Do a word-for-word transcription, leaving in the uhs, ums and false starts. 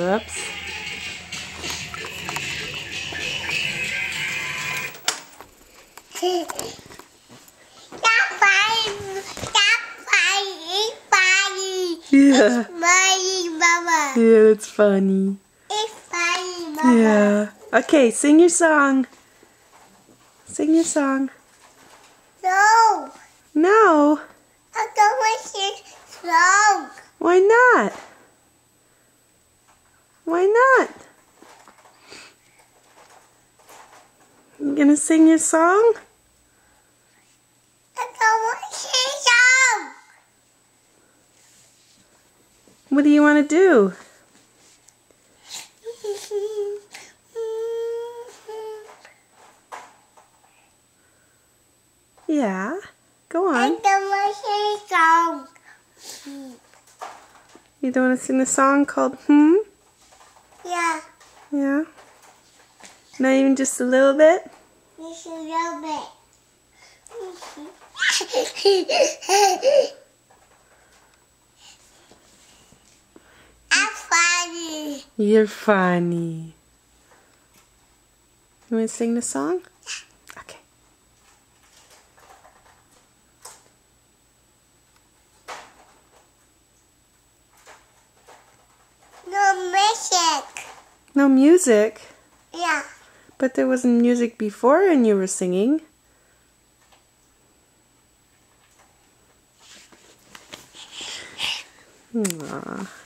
Whoops. Yeah. It's funny, Mama. Yeah, it's funny. It's funny, Mama. Yeah. Okay, sing your song. Sing your song. No. No. I don't want to sing song. Why not? Why not? You gonna sing your song? I don't want to sing song. What do you want to do? Yeah, go I on. don't want to sing song. You don't want to sing the song called Hmm? Yeah, Yeah. Not even just a little bit? just a little bit. I'm funny. You're funny. You want to sing the song? Okay. No music. No music? Yeah. But there wasn't music before and you were singing. Aww.